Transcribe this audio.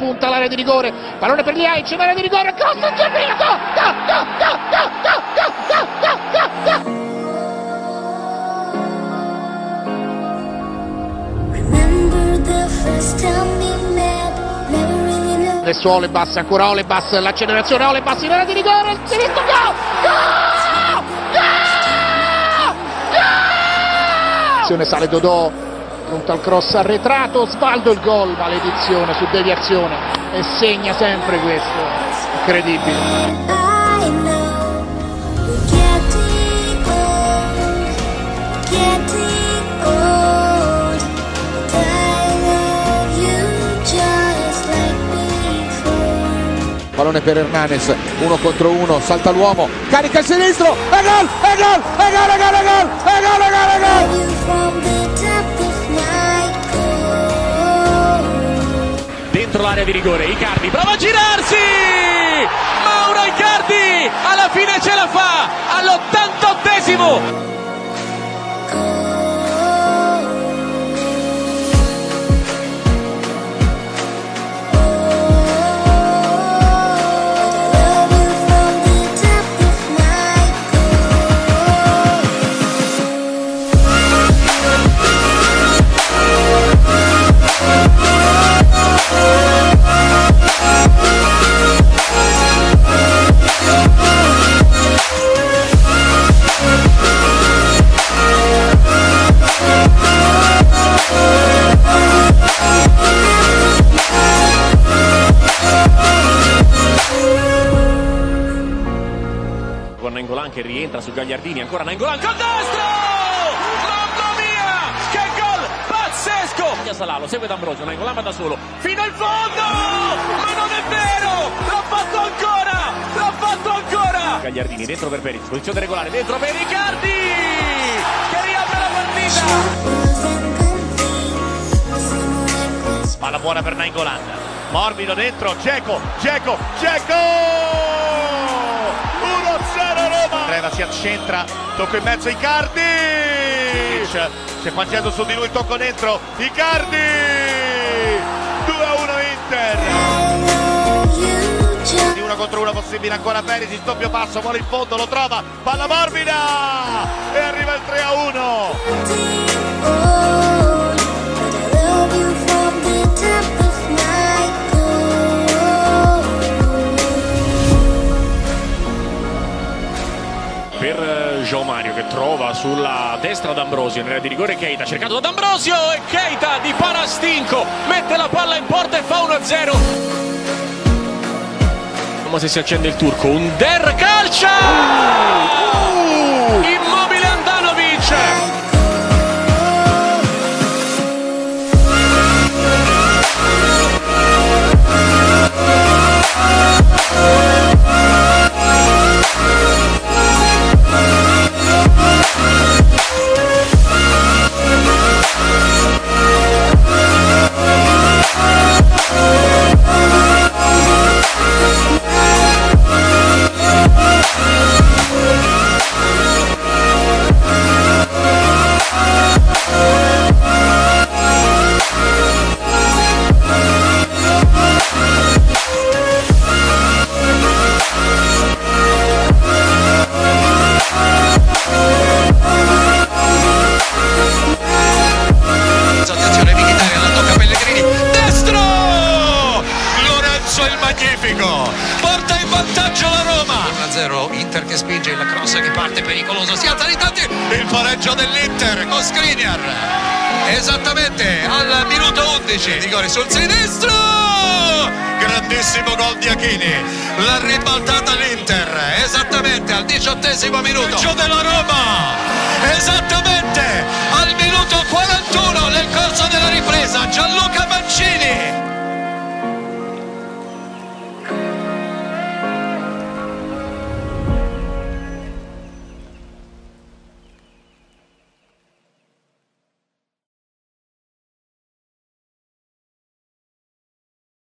punta all'area di rigore, pallone per Ljajic in area di rigore, cross in Giardino, go! Adesso Olebas, ancora Olebas, l'accelerazione, Olebas in area di rigore, il sinistro, go! Sale Dodò, pronto al cross arretrato, Svaldo il gol, maledizione su deviazione, e segna sempre questo, incredibile. Pallone per Hernanes, 1 contro 1, salta l'uomo, carica il sinistro, e gol! Dentro l'area di rigore, Icardi prova a girarsi! Mauro Icardi alla fine ce la fa, all'88esimo! Con Nainggolan che rientra su Gagliardini, ancora Nainggolan con destro! Mamma mia, che gol pazzesco! Salà segue D'Ambrosio, Nainggolan va da solo fino al fondo, ma non è vero, l'ha fatto ancora! Gagliardini dentro per Perisic, posizione regolare, dentro per Icardi che riapre la partita. Palla buona per Nainggolan, morbido dentro, Dzeko! 1-0 Roma! Treva si accentra, tocco in mezzo Icardi! Si è facendo su di lui, tocco dentro, Icardi! 2-1 Inter! Di 1 contro 1 possibile ancora Perisic, doppio passo, vuole in fondo, lo trova, palla morbida! E arriva il 3-1! Per João Mario che trova sulla destra D'Ambrosio in area di rigore, Keita cercato da D'Ambrosio e Keita di Parastinco mette la palla in porta e fa 1-0. Vediamo se si accende il turco, un Der calcia! Immobile Andanovic! Porta in vantaggio la Roma. 1-0 Inter che spinge, il cross che parte pericoloso, si alza di tanti, il pareggio dell'Inter con Skriniar esattamente al minuto 11, rigore sul sinistro, grandissimo gol di Achini, l'ha ribaltata l'Inter esattamente al 18esimo minuto, gol della Roma esattamente al minuto 41 nel corso della ripresa.